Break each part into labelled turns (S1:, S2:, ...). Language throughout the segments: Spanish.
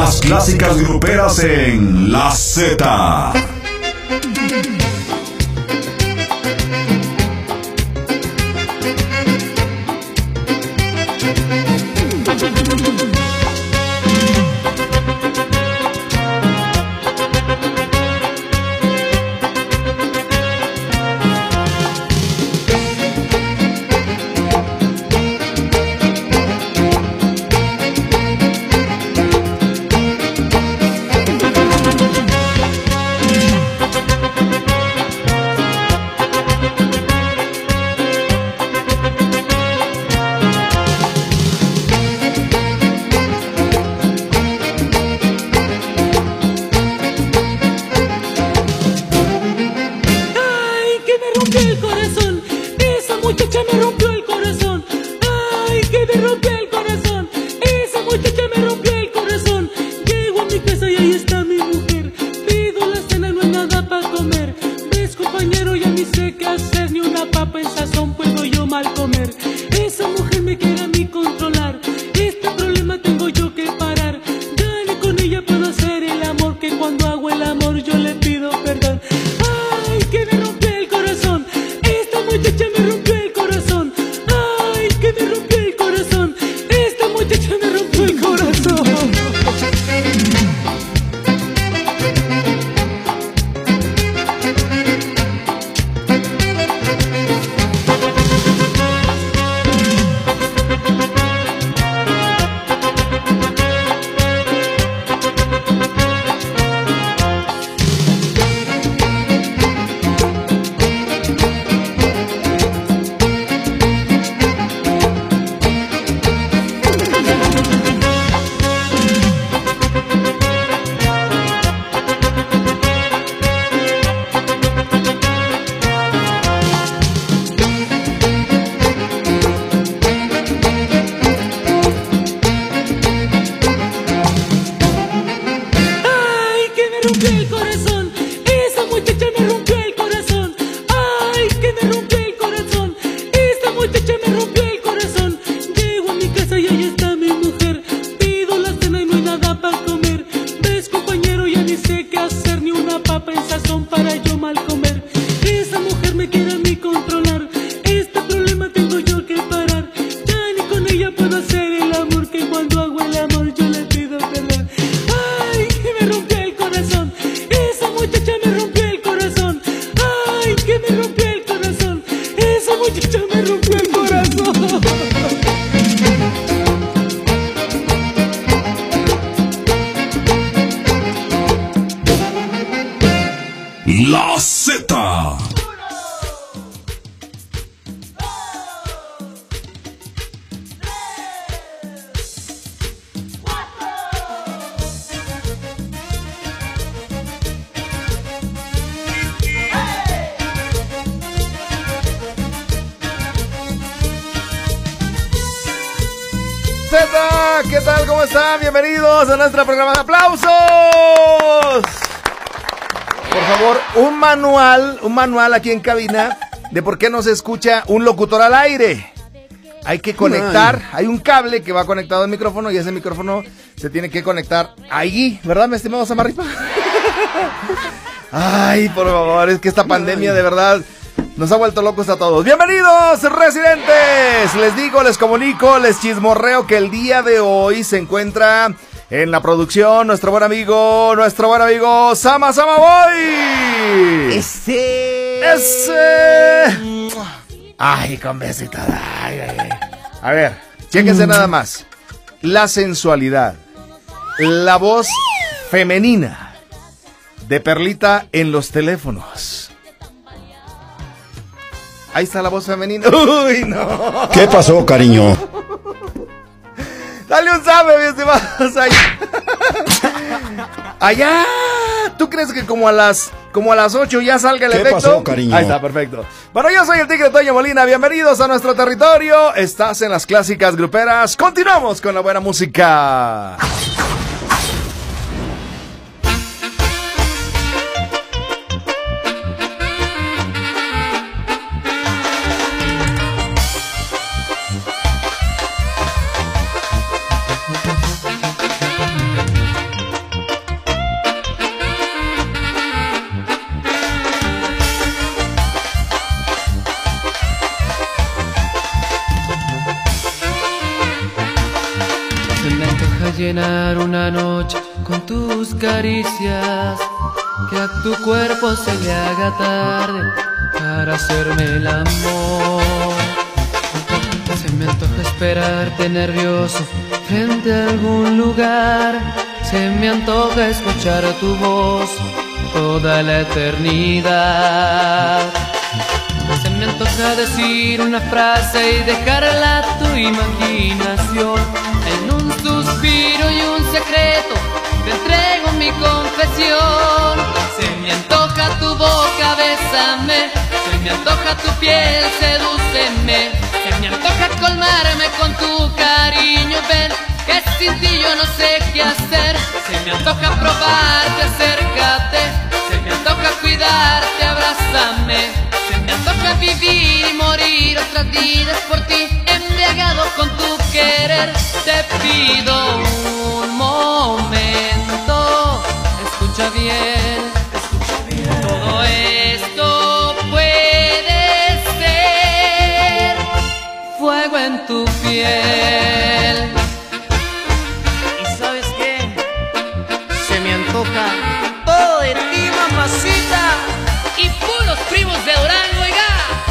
S1: Las clásicas gruperas en La Z. La Z.
S2: ¿Qué tal? ¿Cómo están? Bienvenidos a nuestro programa de aplausos. Por favor, un manual aquí en cabina de por qué no se escucha un locutor al aire. Hay que conectar, hay un cable que va conectado al micrófono y ese micrófono se tiene que conectar ahí, ¿verdad, mi estimado Samarripa? Ay, por favor, es que esta pandemia de verdad nos ha vuelto locos a todos. ¡Bienvenidos, residentes! Les digo, les comunico, les chismorreo que el día de hoy se encuentra en la producción nuestro buen amigo Sama Boy. Ese. Ay, con besito. Ay. A ver, chéquense nada más. La sensualidad, la voz femenina de Perlita en los teléfonos. Ahí está la voz femenina. Uy, no.
S3: ¿Qué pasó, cariño?
S2: Dale un sabe, mi estimado. Allá. ¿Tú crees que como a las 8 ya salga el efecto?
S3: ¿Qué pasó, cariño?
S2: Ahí está, perfecto. Bueno, yo soy el Tigre Toño Molina. Bienvenidos a nuestro territorio. Estás en las clásicas gruperas. Continuamos con la buena música.
S3: llenar una noche con tus caricias, que a tu cuerpo se le haga tarde para hacerme el amor. Se me antoja esperarte nervioso frente a algún lugar, se me antoja escuchar tu voz toda la eternidad. Se me antoja decir una frase y dejarla a tu imaginación. En un suspiro y un secreto te entrego mi confesión. Se me antoja tu boca, bésame. Se me antoja tu piel, sedúceme. Se me antoja colmarme con tu cariño, ven, que sin ti yo no sé qué hacer. Se me antoja probarte, acércate. Se me antoja cuidarte, abrázame. Se me antoja vivir y morir otras vidas por ti, embriagado con tu querer. Te pido un momento, escucha bien, todo esto puede ser fuego en tu piel.
S4: ¿Y sabes qué? Se me antoja todo de ti, mamacita.
S3: Y puros primos de Durango, oiga.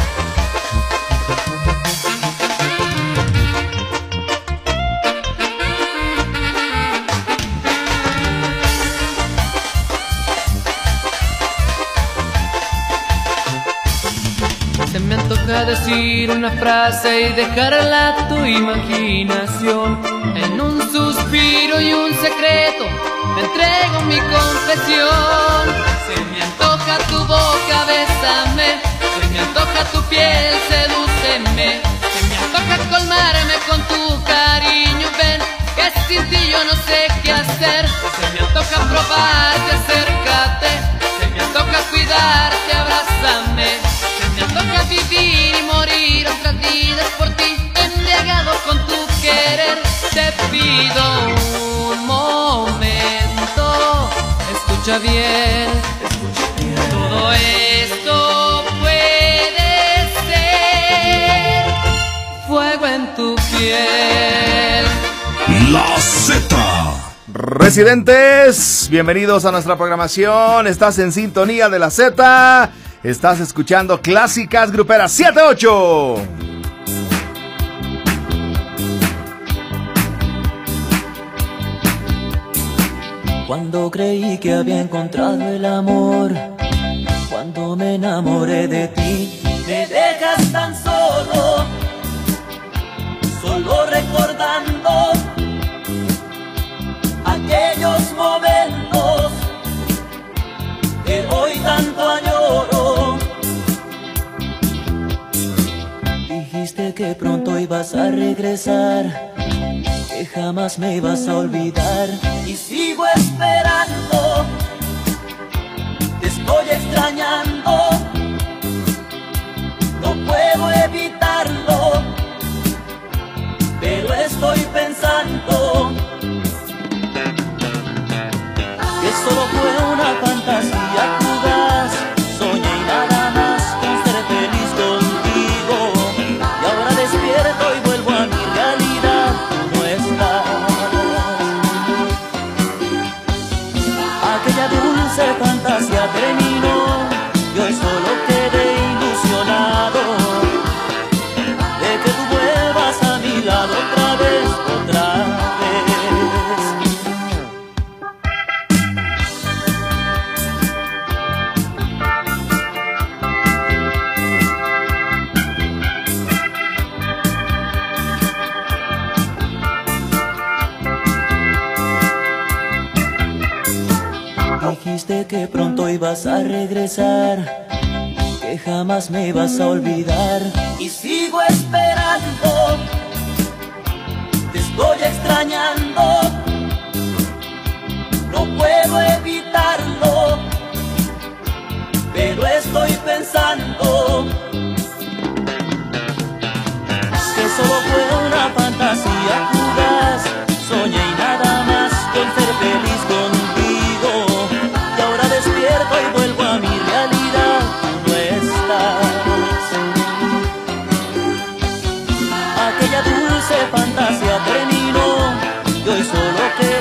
S3: Se me antoja decir una frase y dejarla a tu imaginación. En un suspiro y un secreto te entrego mi confesión. Se me antoja tu boca, bésame. Se me antoja tu piel, sedúceme. Se me antoja colmarme con tu cariño, ven, que sin ti yo no sé qué hacer. Se me antoja probarte, acércate. Se me antoja cuidarte, abrázame. Se me antoja vivir y morir otras vidas por ti, embriagado con tu querer. Te pido un momento, escucha bien. Todo esto puede ser fuego en tu piel.
S1: La Z.
S2: Residentes, bienvenidos a nuestra programación. Estás en sintonía de la Z. Estás escuchando Clásicas Gruperas 7-8.
S5: Cuando creí que había encontrado el amor, cuando me enamoré de ti, me dejas tan solo, solo recordando aquellos momentos que hoy tanto añoro. Dijiste que pronto ibas a regresar, que jamás me ibas a olvidar, y sigo esperando. Te estoy extrañando, no puedo evitarlo, pero estoy pensando que solo fue una fantasía fugaz. Soñé y nada más con ser feliz contigo, y ahora despierto y vuelvo a mi realidad. Tú no estás. Aquella dulce fantasía terminó y hoy solo quedé ilusionado de que tú vuelvas a mi lado otra vez, otra vez. Dijiste que pronto ibas a regresar, que jamás me ibas a olvidar, y sigo esperando. Te estoy extrañando, no puedo evitarlo, pero estoy pensando que solo fue una fantasía fugaz. Soñé y nada más con ser feliz contigo, y ahora despierto y vuelvo a mi realidad. Tú no estás. Aquella dulce fantasía terminó y hoy solo queda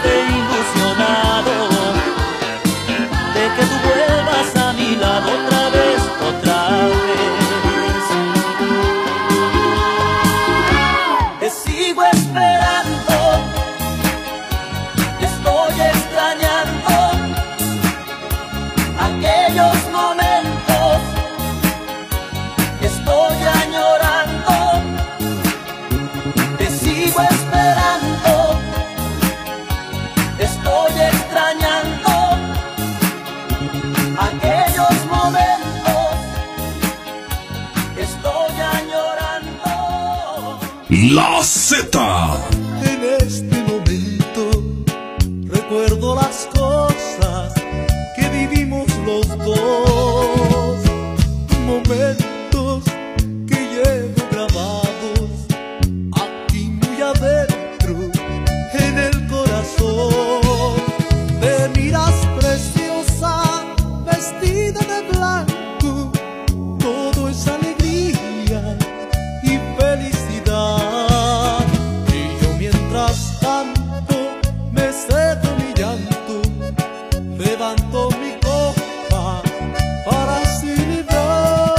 S1: La Z.
S5: En este momento recuerdo las cosas que vivimos los dos, momentos que llevo grabados aquí muy adentro en el corazón. Te miras preciosa, vestida de blanco, todo es alegría y felicidad. Y yo mientras tanto me cedo mi llanto, levanto mi copa para celebrar.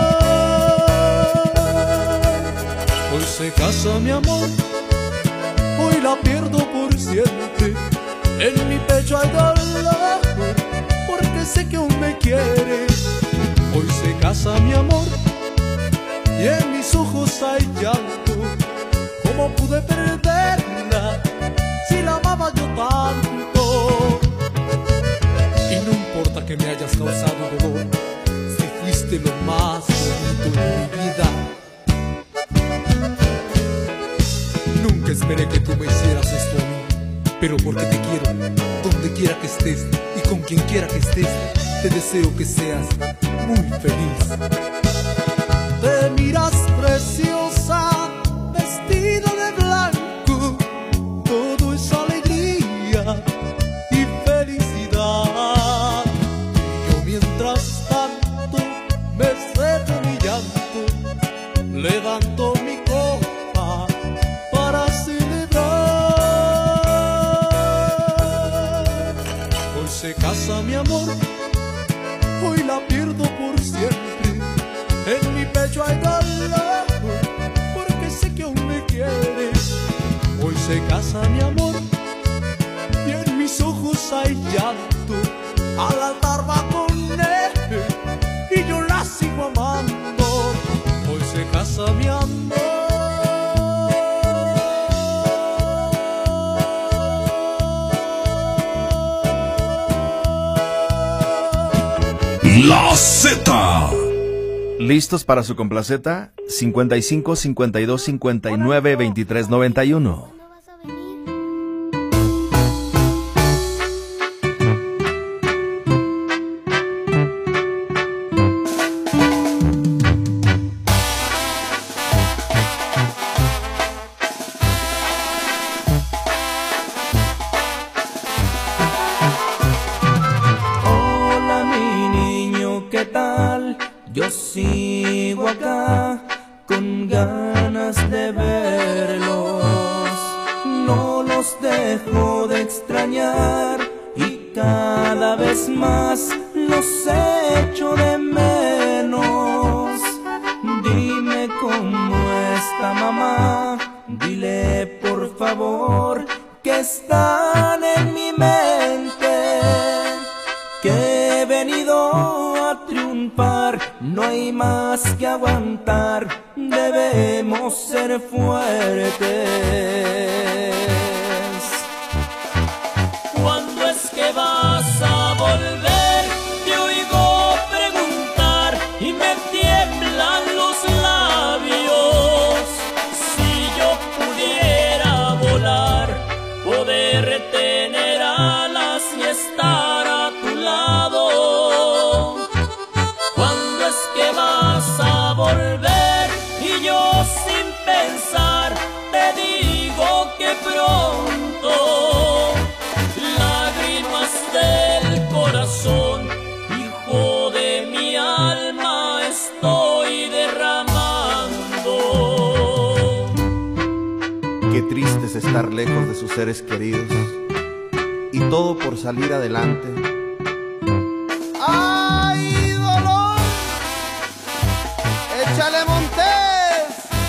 S5: Hoy se casa mi amor, hoy la pierdo por siempre. En mi pecho hay dolor, porque sé que aún me quieres. Hoy se casa mi amor, y en mis ojos hay llanto. ¿Cómo pude perderla si la amaba yo tanto? Y no importa que me hayas causado dolor, si fuiste lo más bonito de mi vida. Nunca esperé que tú me hicieras esto a mí, pero porque te quiero, donde quiera que estés y con quien quiera que estés, te deseo que seas muy feliz. Te miras preciosa, vestida de blanco, todo es alegría y felicidad. Y yo mientras tanto me cedo mi llanto, levanto mi copa para celebrar. Hoy se casa mi amor, hoy la pierdo por siempre. En mi pecho hay dolor, porque sé que aún me quieres. Hoy se casa mi amor, y en mis ojos hay llanto. Al altar va con él, y yo la sigo amando. Hoy se casa mi amor.
S1: La Z.
S2: ¿Listos para su complaceta? 55 52 59 23 91.
S5: Hola mi niño, ¿qué tal? Yo sigo acá con ganas de verlos. No los dejo de extrañar y cada vez más los echo de menos. Dime cómo está mamá, dile por favor que están en mi mente, que he venido a triunfar, no hay más que aguantar, debemos ser fuertes. ¿Cuándo es que vas a volver? Te oigo preguntar y me tiemblan los labios. Si yo pudiera volar, poder tener alas y estar a tu lado. ¿Cuándo es que vas a volver? Y yo sin pensar te digo que pronto. Lágrimas del corazón, hijo de mi alma, estoy derramando.
S6: Qué triste es estar lejos de sus seres queridos, y todo por salir adelante. ¡Ay, dolor! ¡Échale, Montes!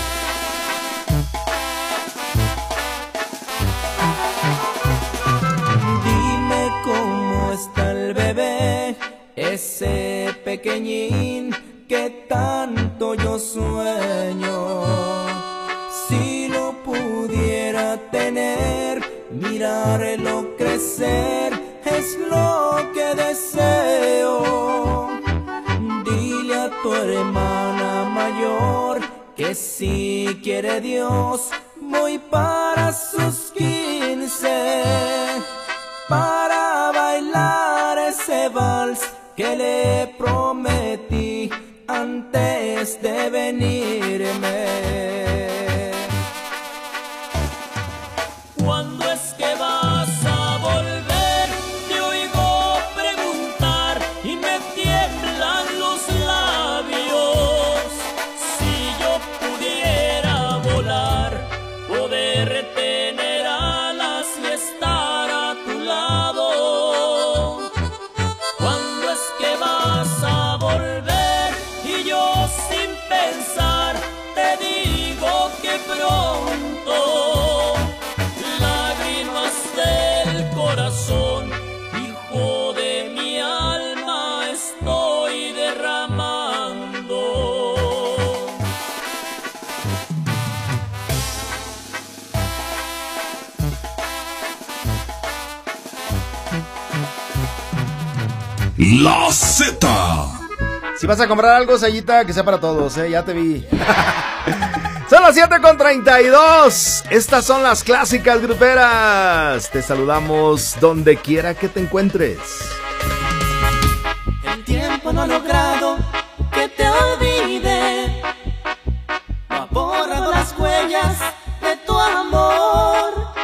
S5: Dime cómo está el bebé, ese pequeñín que tanto yo sueño. Si lo pudiera tener, mirarlo crecer, es lo que deseo. Dile a tu hermana mayor
S7: que si quiere Dios voy para sus 15 para bailar ese vals que le prometí antes de venirme.
S5: ¿Cuándo es que vas a volver? Te oigo preguntar y me tiemblan los labios. Si yo pudiera volar, poder tener alas y estar a tu lado. ¿Cuándo es que vas a volver? Y yo sin pensar te digo que pronto. Lágrimas del corazón, hijo de mi alma, estoy derramando.
S1: La Z.
S2: Si vas a comprar algo, Sayita, que sea para todos, ya te vi. Son las 7:32. Estas son las clásicas gruperas. Te saludamos donde quiera que te encuentres.
S7: El tiempo no ha logrado que te olvide, no ha borrado las huellas de tu amor.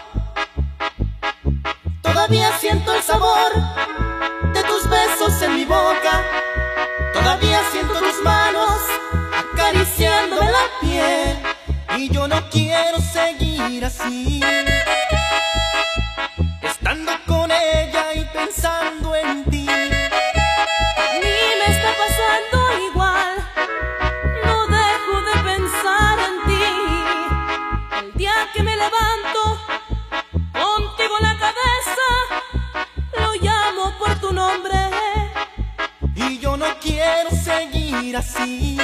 S7: Todavía siento el sabor de tus besos en mi boca, todavía siento tus manos acariciándome la piel. Y yo no quiero seguir así, estando con ella y pensando en ti.
S8: A mí me está pasando igual, no dejo de pensar en ti. El día que me levanto, contigo en la cabeza, lo llamo por tu nombre.
S7: Y yo no quiero seguir así,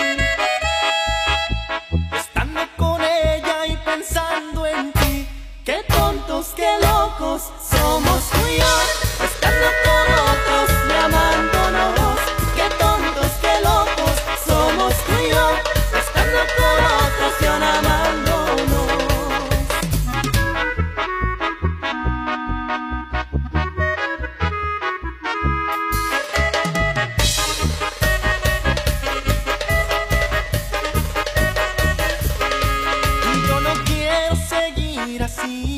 S7: estando con ella y pensando en ti. Qué tontos, qué locos somos tú y yo, estando con otros y amándonos. Qué tontos, qué locos somos tú y yo, estando con otros y amándonos. Así,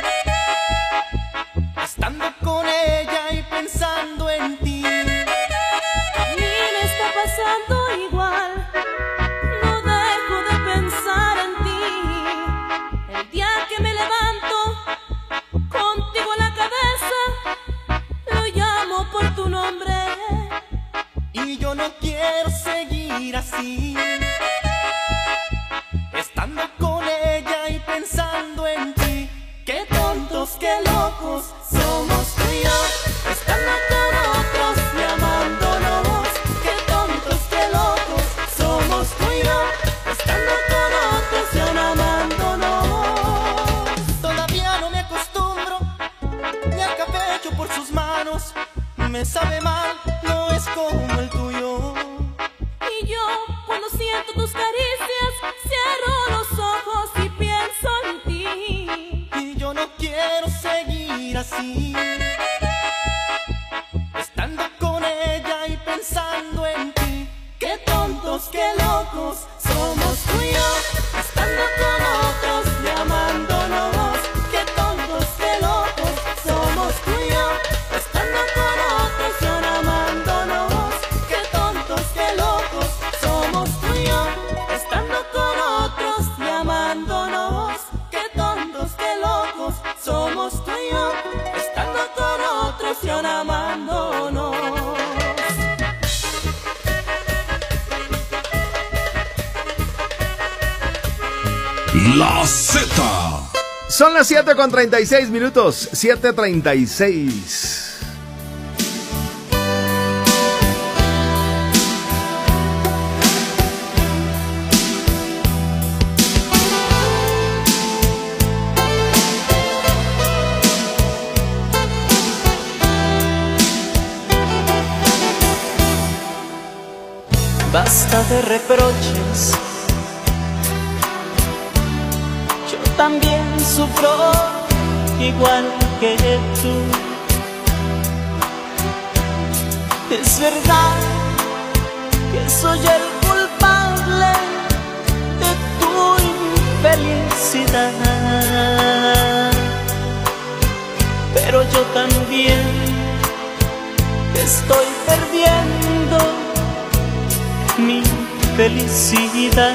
S7: estando con ella y pensando en ti.
S8: A mí me está pasando igual, no dejo de pensar en ti. El día que me levanto, contigo en la cabeza, lo llamo por tu nombre.
S7: Y yo no quiero seguir así, estando con ella y pensando en ti. Qué tontos, qué locos somos tú y yo, estando con otros y amándonos. Qué tontos, qué locos somos tú y yo, estando con otros y amándonos. Todavía no me acostumbro ni al café hecho por sus manos. Me sabe mal, no es como el tuyo.
S8: Y yo, cuando siento tus caricias, cierro los ojos y pienso en ti.
S7: Y yo no quiero seguir así, estando con ella y pensando en ti. Qué tontos, qué locos somos tú y yo, estando con otros y amándonos. Qué tontos, qué locos somos tú y yo, estando con otros y amándonos. Qué tontos, qué locos somos tú y yo, estando con otros y amándonos. Qué tontos, qué locos somos tú y yo, estando con otros y amándonos.
S1: La Z.
S2: Son las 7:36, 7:36.
S7: Basta de reproches,
S5: también sufro igual que tú. Es verdad que soy el culpable de tu infelicidad, pero yo también estoy perdiendo mi felicidad.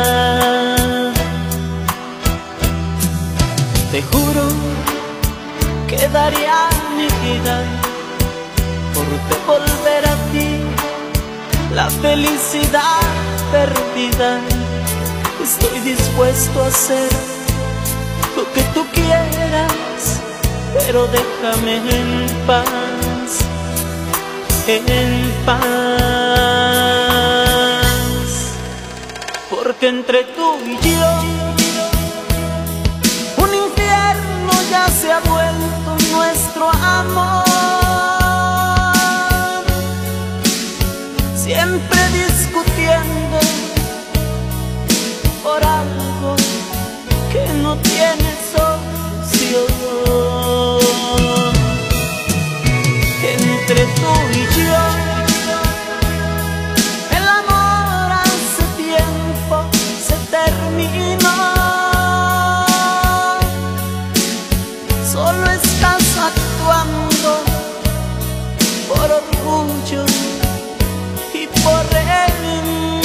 S5: Te juro que daría mi vida por devolver a ti la felicidad perdida. Estoy dispuesto a hacer lo que tú quieras, pero déjame en paz, en paz. Porque entre tú y yo un infierno ya se ha vuelto nuestro amor. Siempre discutiendo por algo que no tiene solución. Entre tú y yo el amor hace tiempo se terminó. Solo estás actuando por orgullo y por rencor.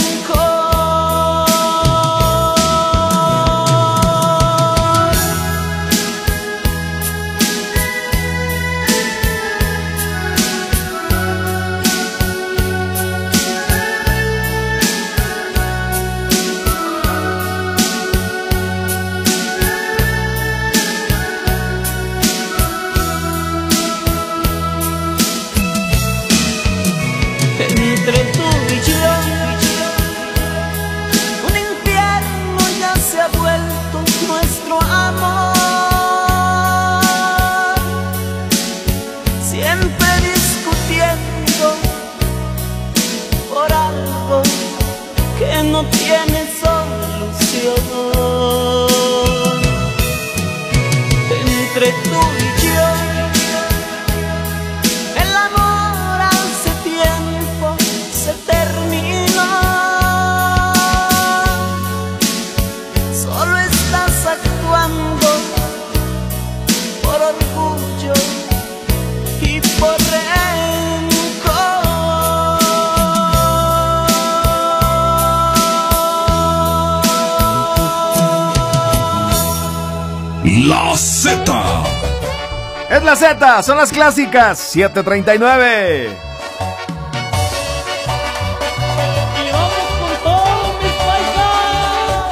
S5: Entre tú y yo un infierno ya se ha vuelto nuestro amor. Siempre discutiendo por algo que no tiene solución. Entre tú y yo el amor hace tiempo se terminó. Solo estás actuando por orgullo y por rencor.
S1: La Z.
S2: Es la Z, son las clásicas, 7:39.
S5: Y vamos con todos mis paisanos.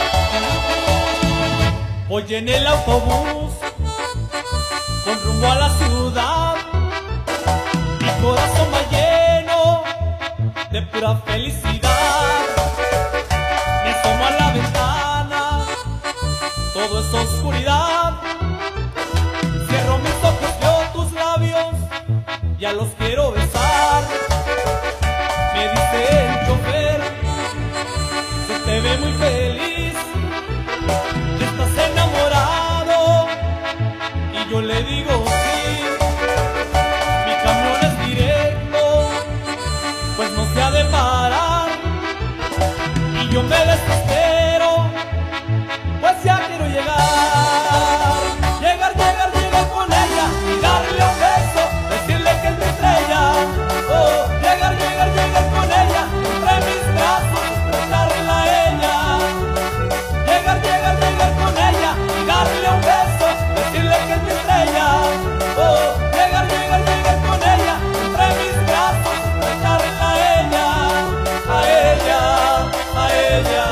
S5: Voy en el autobús con rumbo a la ciudad. Mi corazón va lleno de pura felicidad. Me asomo a la ventana, todo es oscuridad. Cierro mis ojos, veo tus labios, ya los quiero besar. Me dice el chofer, se te ve muy feliz, que estás enamorado, y yo le digo sí. Mi camión es directo, pues no se ha de parar, y yo me desespero, pues ya quiero llegar. Llegar con ella y darle un beso, decirle que es mi estrella. Oh, llegar con ella, entre mis brazos, besarla a ella. Llegar con ella y darle un beso, decirle que es mi estrella. Oh, llegar con ella, entre mis brazos, besarla a ella, a ella, a ella.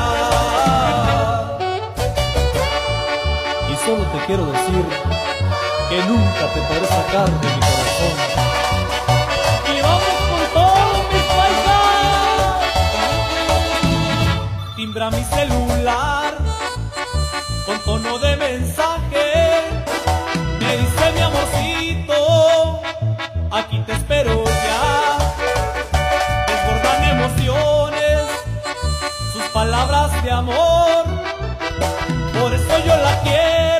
S5: Y solo te quiero decir que nunca te podré sacar de mi corazón. Y vamos con todos mis paisanos. Timbra mi celular con tono de mensaje. Me dice mi amorcito, aquí te espero ya. Desbordan emociones sus palabras de amor. Por eso yo la quiero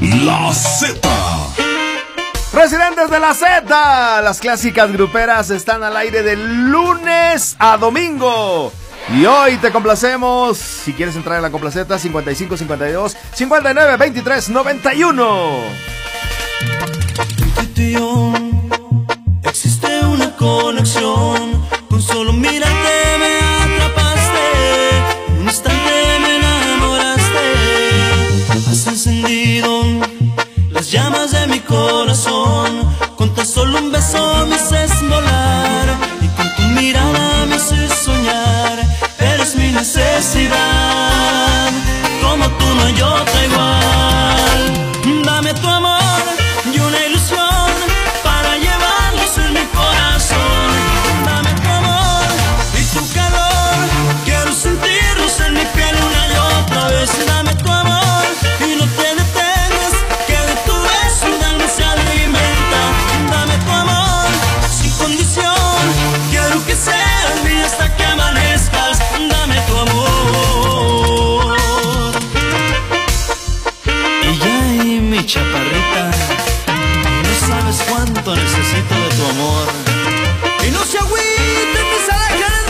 S1: La Z.
S2: Residentes de la Z, las clásicas gruperas están al aire de lunes a domingo. Y hoy te complacemos. Si quieres entrar en la complaceta, 55 52 59 23 91.
S5: Entre tú y yo existe una conexión. Con solo mirarte me atrapaste. En un instante me enamoraste. Has encendido las llamas de mi corazón. Con tan solo un beso me haces volar. Y con tu mirada me haces soñar. Eres mi necesidad. Como tú no hay otra igual. Dame tu amor y una ilusión para llevarlos en mi corazón. Dame tu amor y tu calor. Quiero sentirlos en mi piel una y otra vez. Dame tu amor y no te detengas, que de tu beso mi alma se alimenta. Dame tu amor sin condición. Quiero que seas mía hasta que amanezcas. Dame tu amor. Ella y mi chaparrita, no sabes cuánto necesito de tu amor. Y no se agüiten mis alegres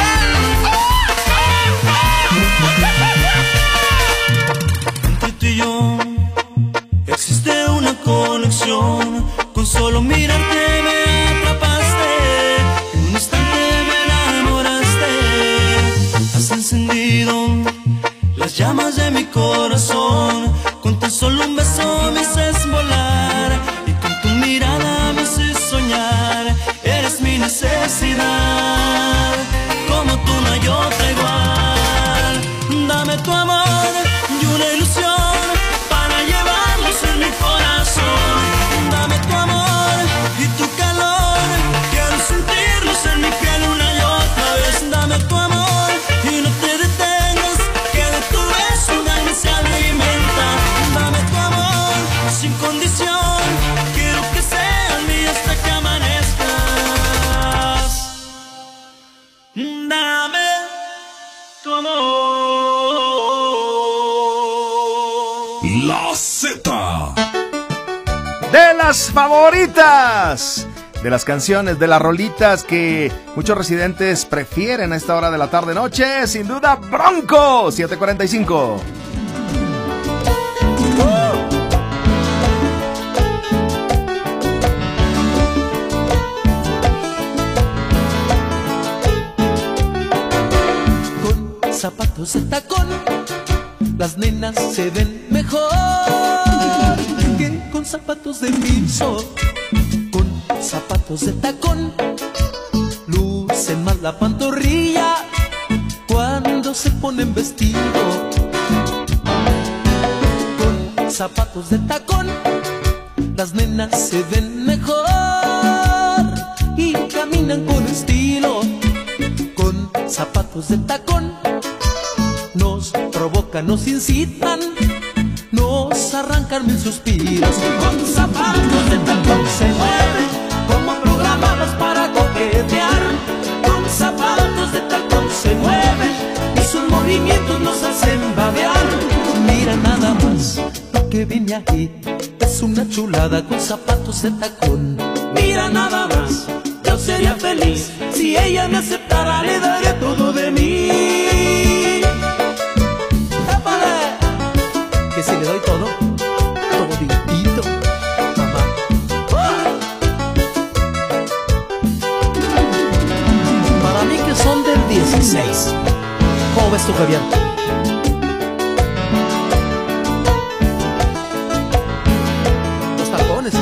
S5: musicales. Entre tú y yo existe una conexión. Con solo mirarte me atrapaste. En un instante me enamoraste. Has encendido las llamas de mi corazón. Con tan solo un beso me haces volar. Y con tu mirada me haces soñar. Eres mi necesidad. Como tú no hay otra igual. Dame tu amor y una ilusión para llevarlos en mi corazón. Dame tu amor y tu calor. Quiero sentirlos en mi piel una y otra vez. Dame tu amor y no te detengas, que de tu beso mi alma se alimenta. Dame tu amor sin condición. Quiero que seas mía hasta que amanezcas. Dame tu amor.
S1: La Z.
S2: De las favoritas, de las canciones, de las rolitas que muchos residentes prefieren a esta hora de la tarde-noche, sin duda, Bronco, 7:45.
S3: Con zapatos de tacón, las nenas se ven mejor que con zapatos de piso. Con zapatos de tacón, lucen más la pantorrilla cuando se ponen vestido. Con zapatos de tacón, las nenas se ven mejor y caminan con estilo. Con zapatos de tacón, nos provocan, nos incitan, nos arrancan mil suspiros. Con zapatos de tacón se mueven como programados para coquetear. Con zapatos de tacón se mueven y sus movimientos nos hacen babear. Mira nada más lo que vine aquí, es una chulada con zapatos de tacón. Mira nada más, yo sería feliz si ella me aceptara, le daría todo de mí. ¡Épale! Que si le doy todo, toditito, mamá. Para mí que son del 16. ¿Cómo ves tú, Javier? Los tacones,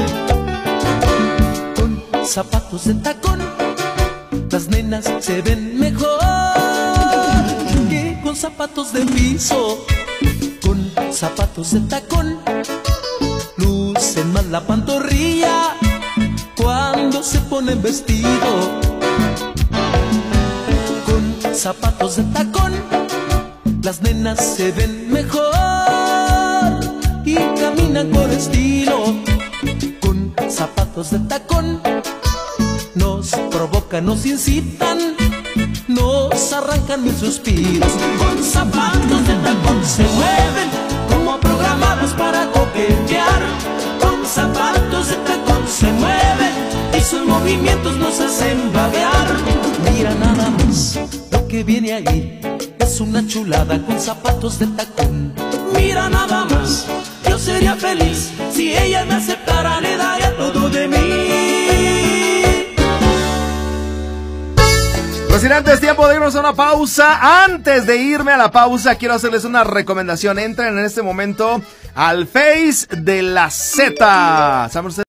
S3: Con zapatos de tacón, las nenas se ven mejor que con zapatos de piso. Con zapatos de tacón, lucen más la pantorrilla cuando se ponen vestido. Con zapatos de tacón, las nenas se ven mejor y caminan con estilo. Con zapatos de tacón, nos provocan, nos incitan, nos arrancan mil suspiros. Con zapatos de tacón se mueven como programados para coquetear.
S5: movimientos nos hacen babear. Mira nada más, lo que viene ahí es una chulada con zapatos de tacón. Mira nada más, yo sería feliz si ella me aceptara, le daría todo de mí.
S2: Residentes, es tiempo de irnos a una pausa. Antes de irme a la pausa, quiero hacerles una recomendación. Entren en este momento al Face de la Z.